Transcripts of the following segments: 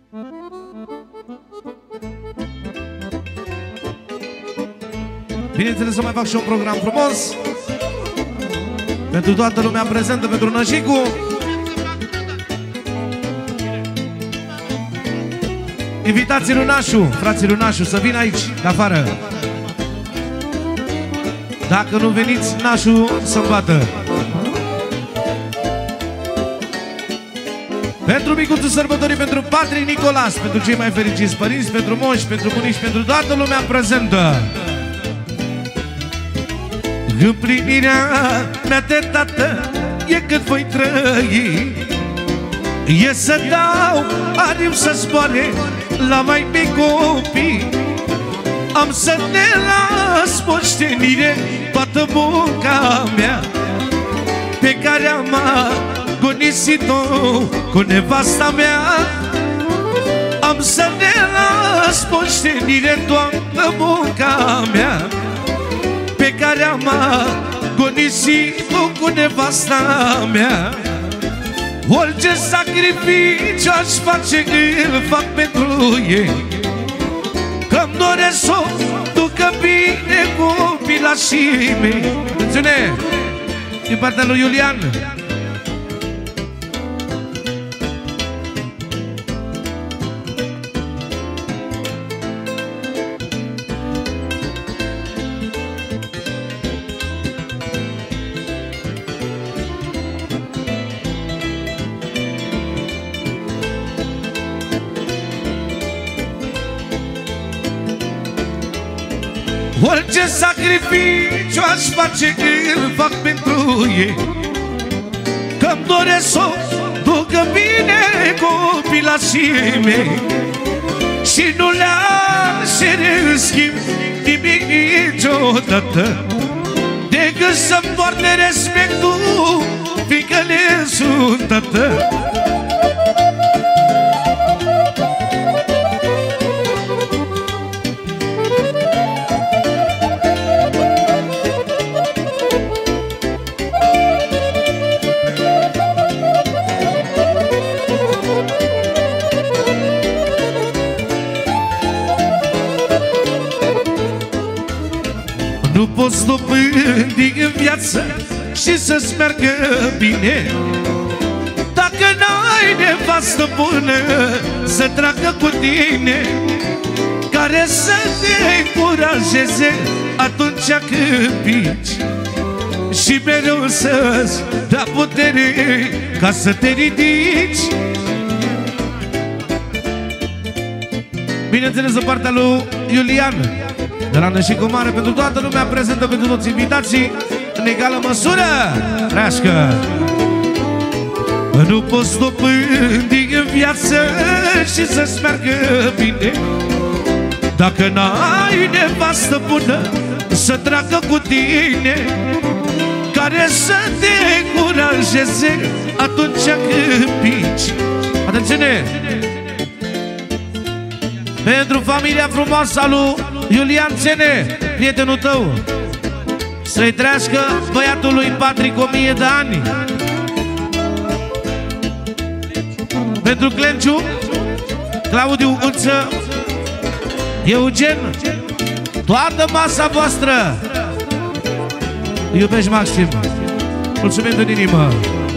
Bineînțeles să mai fac și un program frumos pentru toată lumea prezentă, pentru Năjicu. Invitații lui Nașu, frații lui Nașu, să vină aici, de afară. Dacă nu veniți, Nașu să-mi bată. Pentru micuțul sărbătorii, pentru Patrick Nicolas, pentru cei mai fericiți părinți, pentru moși, pentru bunici, pentru toată lumea prezentă. Împlinirea mea de tată e cât voi trăi, e să dau aripi să zboare la mai mici copii. Am să ne las moștenire toată munca mea pe care am agonisit-o cu nevasta mea. Am să ne las moștenire toată munca mea pe care am agonisit-o cu nevasta mea. Orice sacrificiu aș face, îl fac pentru ei, că-mi doresc să ducă bine copilașii mei. Atențiune! Din partea lui Iulian. Orice sacrificiu aș face, îl fac pentru ei, că-mi doresc să ducă bine copilașii mei. Și nu le-aș cere în schimb nimic niciodată, decât să-mi poarte respectul, fiindcă le sunt tată. Nu poți dobândi în viață și să-ți meargă bine dacă n-ai nevastă bună să treacă cu tine, care să te încurajeze atunci când pici și mereu să-ți dea putere ca să te ridici. Bineînțeles, în partea lui Iulian de la Năjicu Mare, pentru toată lumea prezentă, pentru toți invitații, în egală măsură, trească. Nu poți dobândi în viață și să-ți meargă bine dacă n-ai nevastă bună să treacă cu tine, care să te încurajeze atunci când pici. Atențiune! Pentru familia frumoasă a lui Iulian Țene, prietenul tău, să-i trească băiatul lui Patrick 1000 de ani. Pentru Clenciu, Claudiu Unță, Eugen, toată masa voastră, iubești Maxim. Mulțumim din inimă.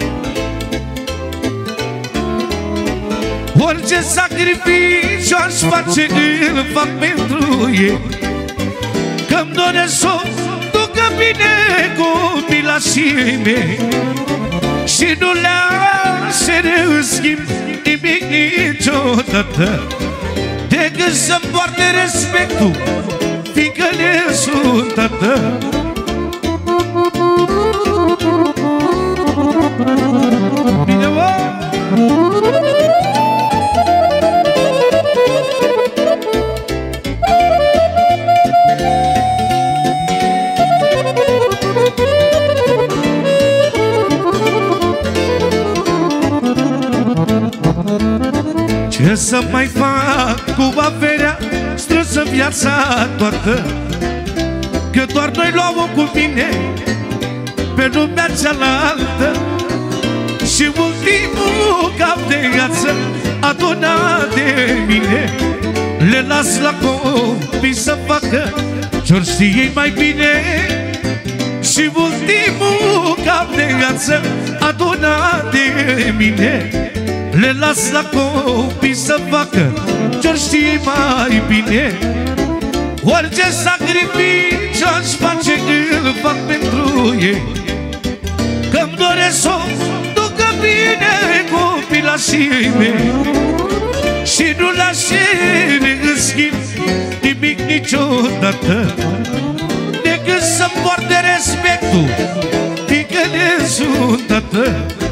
Orice sacrificiu aș face, îl fac pentru ei, că-mi doresc să ducă bine copilașii mei. Și nu le-aș cere în schimb nimic niciodată, decât să-mi poarte respectul, fiindcă le sunt tată. Bine, mă! Ce să mai fac cu averea strânsă viața toată, că doar noi luăm cu mine pe lumea cealaltă. Și ultimul cap de gheață adunat de mine. Le las la copii să facă ce-or știe ei mai bine. Și ultimul cap de viață adunat de mine. Le las la copii să facă ce-or știe ei mai bine. Orice sacrificiu aș face, îl fac pentru ei. Că-mi doresc să ducă bine copilașii mei. Și nu lași cere în schimb nimic niciodată, decât să-mi poarte respectul, fiindcă ne sunt tată.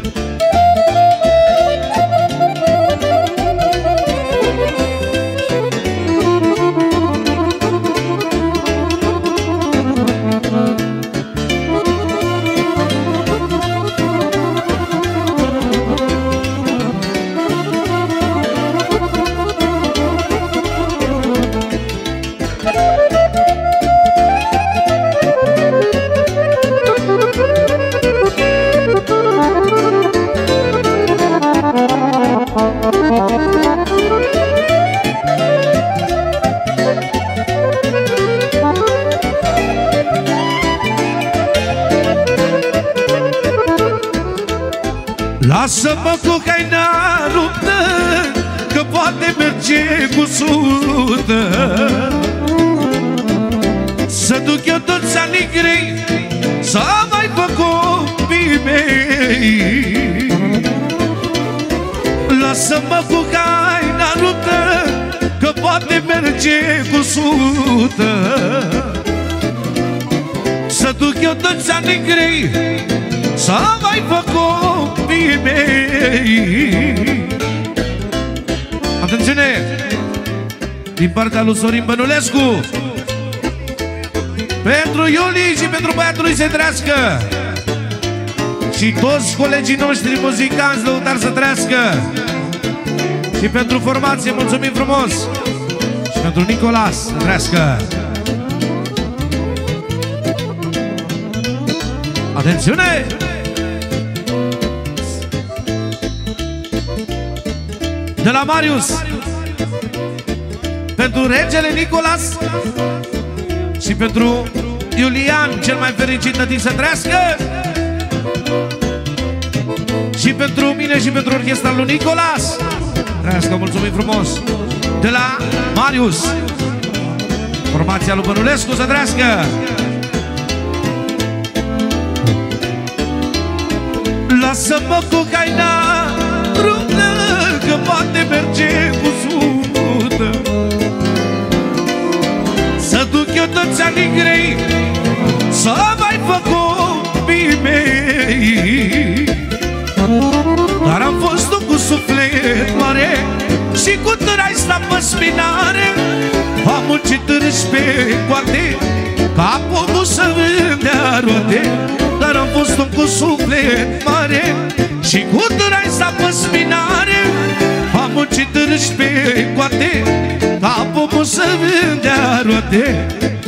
Lasă-mă cu haina ruptă, că poate merge cu sută. Să duc eu toți anii grei, să mai fac copii mei. Lasă-mă cu haina ruptă, că poate merge cu sută. Să duc eu toți anii grei, să mai fac copii mei. Atențiune! Din partea lui Sorin Bănulescu, pentru Iulie și pentru băiatul lui să trăiască. Și toți colegii noștri muzicanți, lăutari să trăiască. Și pentru formație, mulțumim frumos. Și pentru Nicolas să trăiască. Atențiune! De la Marius, pentru regele Nicolas și pentru Iulian, cel mai fericit nătic să trăiască. Și pentru mine și pentru orchestra lui Nicolas trăiască, mulțumim frumos. De la Marius, formația lui Bănulescu să trăiască. Lasă-mă cu haina ruptă, că poate merge cu sută. Să duc eu toți anii grei, să mai fac copii mei. Dar am fost cu suflet mare și cu tărai sta pe spinare. Am muncit râși pe coate, ca pomul să vândea roade. Dar am fost cu suflet mare și cu tărai sta pe spinare. Am muncit râși pe coate, ca pomul să vândea roade.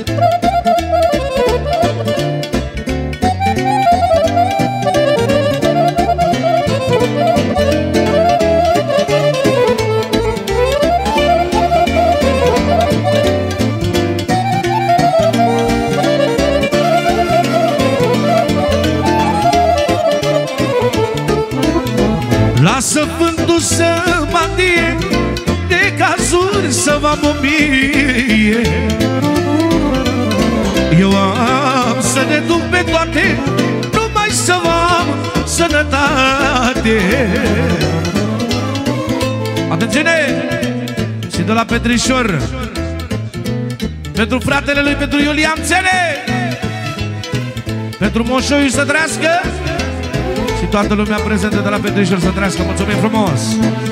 Lasă vântul să mă adie, de cazuri să vă mobie. Eu am să ne duc pe toate, numai să vă am sănătate. Atențiune! Și de la Petrișor, pentru fratele lui, pentru Iulian Țele, pentru Moșoiu să trăiască. Și toată lumea prezentă de la Petrișor să trăiască, mulțumim frumos.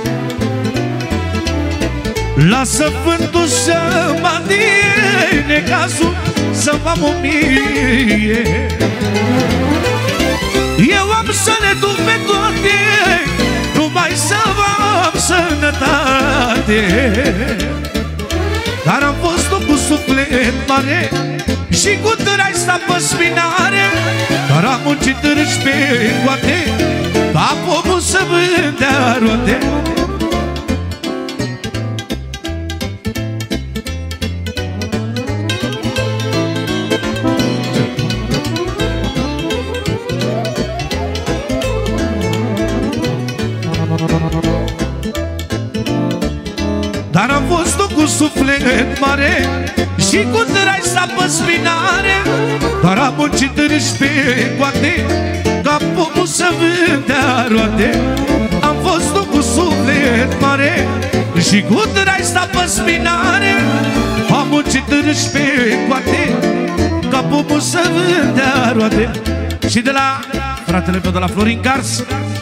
Lasă vântul să mă adie, necazul să mă mumie. Eu am să le duc pe toate, numai să vă am sănătate. Dar am fost cu suflet mare și cu tărai sta pe spinare. Dar am muncit râși pe coate, ca pomul să vândea roade. dar am fost cu suflet mare și cu trai sta pe spinare. Dar am muncit în pe coate ca pomul să vândea roade. Am fost cu suflet mare și cu trai sta pe spinare. Am muncit în pe coate ca pomul să vândea roade. Și de la fratele meu de la Florin Cars,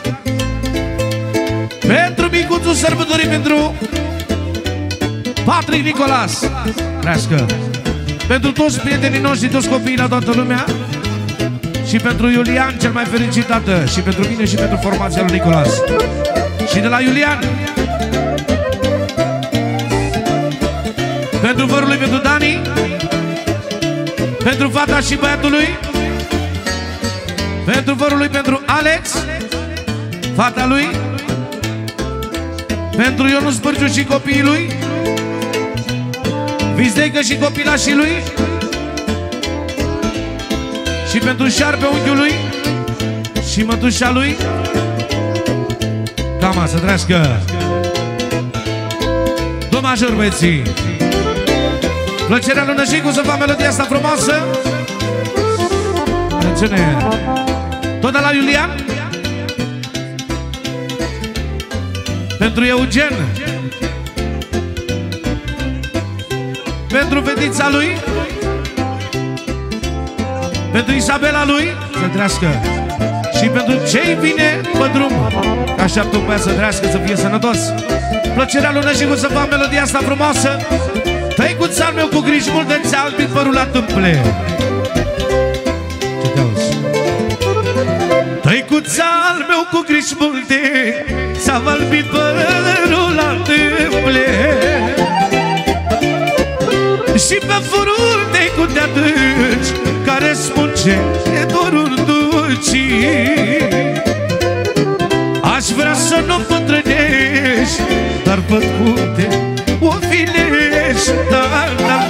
pentru micuțul sărbătorii, pentru Patrick Nicolas, trească, pentru toți prietenii noștri, toți copiii la toată lumea, și pentru Iulian, cel mai fericit tată, și pentru mine și pentru formația lui Nicolas. Și de la Iulian, pentru vărul lui, pentru Dani, pentru fata și băiatul lui, pentru vărul lui, pentru Alex, fata lui, pentru Ionus Bârgiu și copiii lui, Vizdeică și copilașii lui, și pentru Șarpe, unchiul lui, și mătușa lui. Cam să trească. Do major, băieții. Plăcerea lui Năjicu să fac melodia asta frumoasă. Atențiune. Tot de la Iulian, pentru Eugen, pentru fetița lui, pentru Isabela lui, să trească. Și pentru ce-i vine pe drum, așteaptă un băiat să trească, să fie sănătos. Plăcerea lui Năjicu să fac melodia asta frumoasă. Tăicuț al meu cu griji multe, ți-a albit părul la tâmple. Ce te auzi? Tăicuț al meu cu griji multe, ți-a albit părul la tâmple. Și pe furul tăicut de adânci, care spune dorul dulcii. Aș vrea să nu îmbătrânești, dar văd cum te ofilești, dar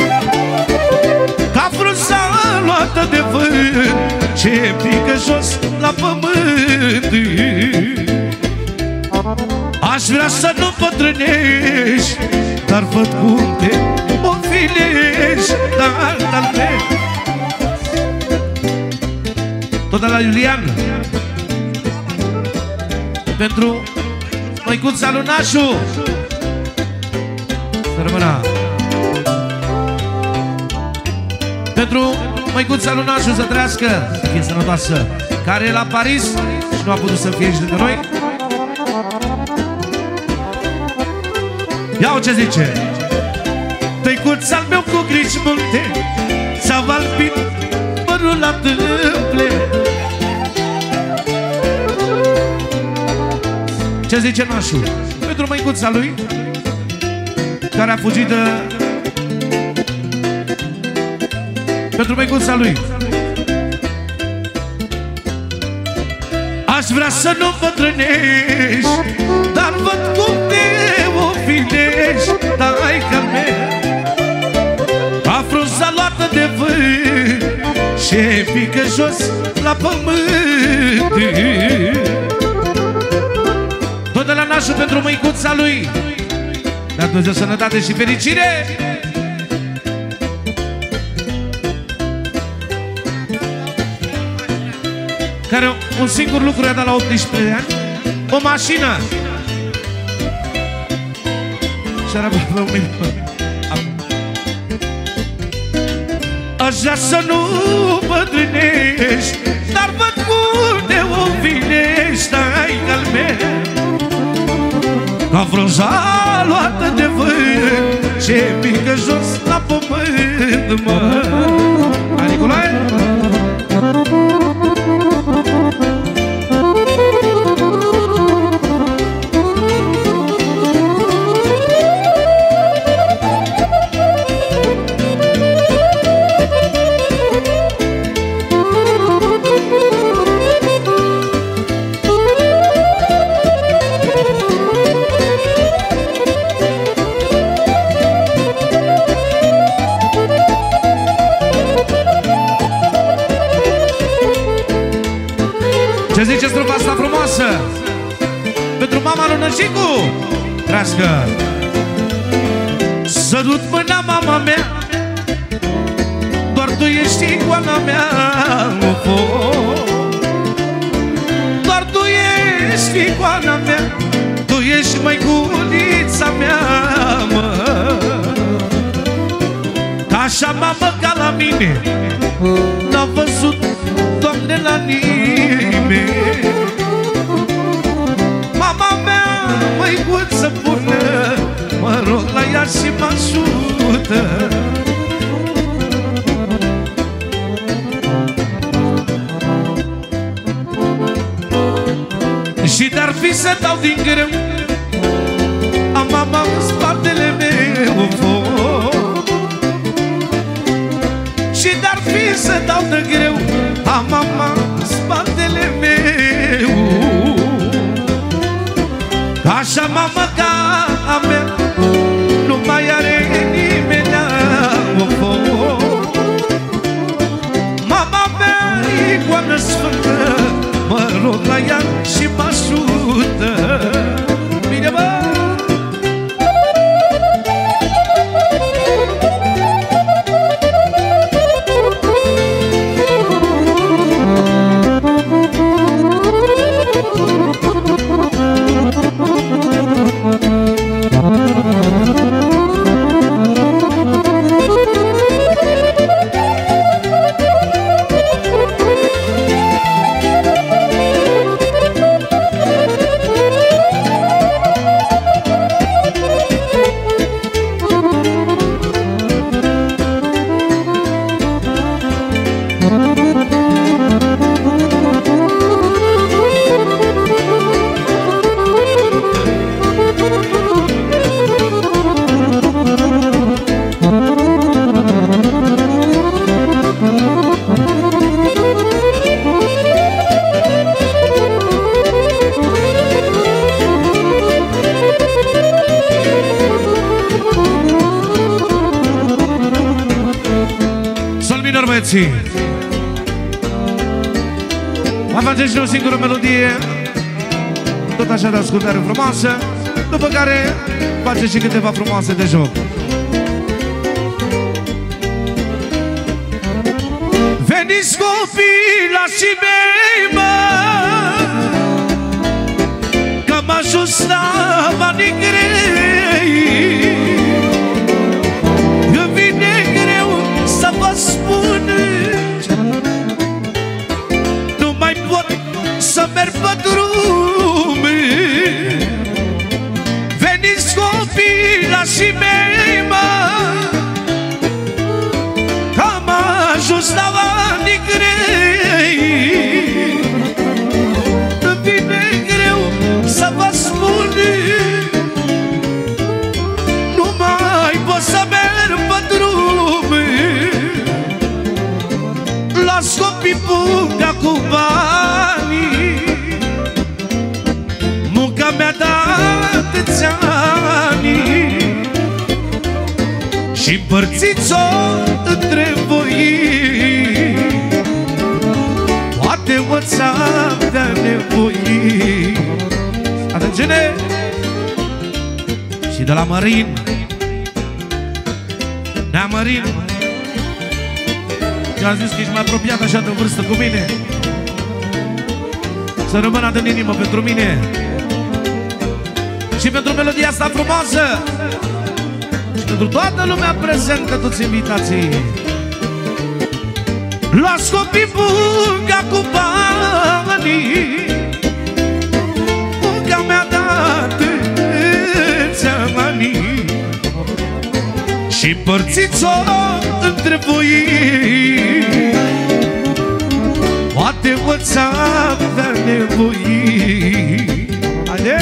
ca frunza luată de vânt, ce pică jos la pământ. Aș vrea să nu îmbătrânești, dar văd cum te ofilești, dar tot de la Iulian, pentru măicuța lui Nașu, să rămână. Pentru măicuța lui Nașu, să trăiască, să fie sănătoasă, care e la Paris și nu a putut să fie aici lângă noi. Ia-o ce zice. Tăicuț al meu cu griji multe, s-a valpit părul la tâmple. Ce zice Nașu? Pentru măicuța lui, care a fugit de... Pentru măicuța lui. Aș vrea să nu îmbătrânești, dar văd cum te ofilești, taică mea. A frunza luată de vânt, ce pică jos la pământ. Tot de la Nașu pentru măicuța lui, dar Dumnezeu sănătate și fericire. Care un singur lucru i-a dat la 18 ani, o mașină. Și arabă pe un minut. Aș vrea să nu bătrânești, dar văd cum te ofilești, taică-l meu. Ca frunza luată de vânt, ce pică jos la pământ, mă. Hai, Nicolae? Ce zice strofa asta frumoasă? Pentru mama lui Năjicu, trească. Sărut mâna mama mea, doar tu ești icoana mea, doar tu ești icoana mea, tu ești măiculița mea, mă. Că așa mamă ca la mine n-a văzut, Doamne, la nimeni. Mama mea, măicuță bună, mă rog la ea și mă ajută. Și dar fi să dau din greu, am mama în spatele meu, și dar fi să dau de greu, am mama în spatele meu. Așa mamă ca a mea nu mai are nimeni, mama mea, icoană sfântă, mă rog la ea și mă ajută. Bine, bă! Mai facem și o singură melodie, tot așa de ascultare frumoasă, după care facem și câteva frumoase de joc. Veniți copilașii mei, mă, că m-a ajuns la banii grei. Îmi vine greu să vă spun, nu mai pot să merg pe drum. Veniți copilașii mei, mă, că am ajuns la banii grei. Îmi vine greu să vă spun, nu mai pot să merg pe drum. Las copii punga cu banii, munca mi-a dat atâția ani, și împărțiți-o între voi. Poate o-ți-am de-a nevoi. Atențiune! Și de la Mărin, Nea Mărin, eu am zis că ești mai apropiat așa de vârstă cu mine, să rămână în inimă pentru mine și pentru melodia asta frumoasă și pentru toată lumea prezentă, toți invitații. Luați copii punga cu banii, munca mi-a dat atâția ani, și împărțiți-o între voi. Poate o-ți-am de nevoi. Haide!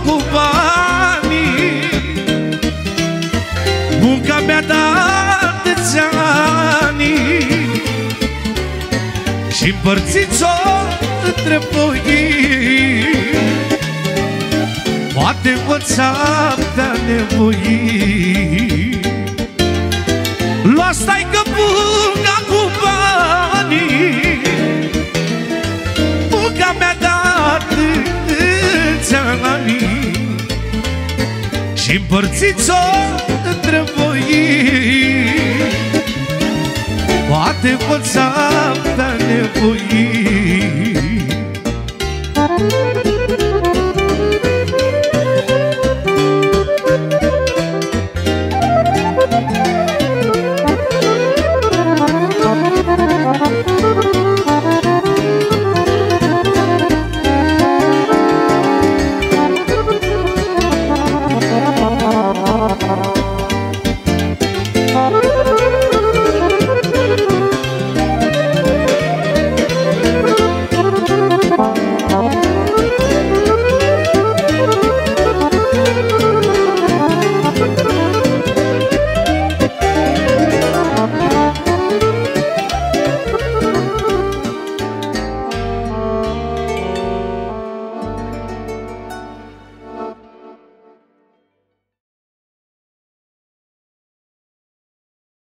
cu banii. Munca mi-a dat atâția ani și împărțiți-o între voi. Poate învăța pe-a nevoi. Luați taică bunga cu banii. Munca mi-a dat atâția ani și împărțiți-o între voi. Poate învăța pe-a nevoi.